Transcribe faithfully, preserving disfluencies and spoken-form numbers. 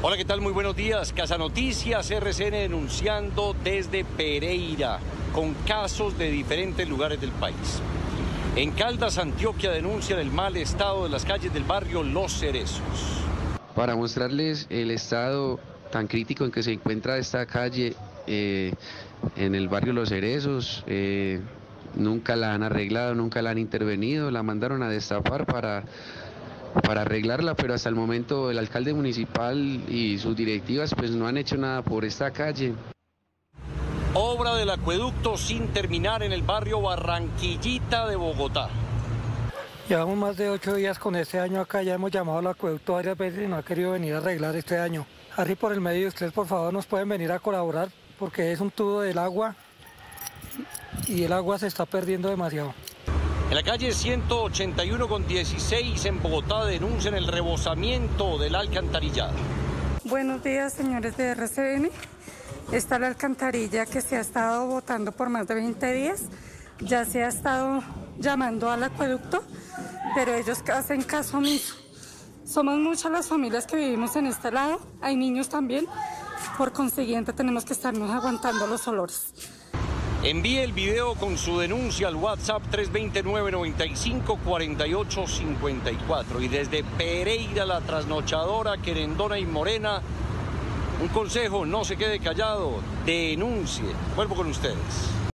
Hola, ¿qué tal? Muy buenos días. Casa Noticias R C N denunciando desde Pereira, con casos de diferentes lugares del país. En Caldas, Antioquia, denuncian el mal estado de las calles del barrio Los Cerezos. Para mostrarles el estado tan crítico en que se encuentra esta calle eh, en el barrio Los Cerezos, eh, nunca la han arreglado, nunca la han intervenido, la mandaron a destapar para, para arreglarla, pero hasta el momento el alcalde municipal y sus directivas pues no han hecho nada por esta calle. Obra del acueducto sin terminar en el barrio Barranquillita de Bogotá. Llevamos más de ocho días con este año acá, ya hemos llamado al acueducto varias veces y no ha querido venir a arreglar este año. Así por el medio de ustedes, por favor, nos pueden venir a colaborar porque es un tubo del agua y el agua se está perdiendo demasiado. En la calle ciento ochenta y uno con dieciséis en Bogotá denuncian el rebosamiento del alcantarillado. Buenos días, señores de R C N. Está la alcantarilla que se ha estado botando por más de veinte días. Ya se ha estado llamando al acueducto, pero ellos hacen caso omiso. Somos muchas las familias que vivimos en este lado, hay niños también, por consiguiente tenemos que estarnos aguantando los olores. Envíe el video con su denuncia al WhatsApp tres dos nueve, nueve cinco, cuatro ocho cinco cuatro. Y desde Pereira, la trasnochadora, Querendona y Morena, un consejo: no se quede callado, denuncie. Vuelvo con ustedes.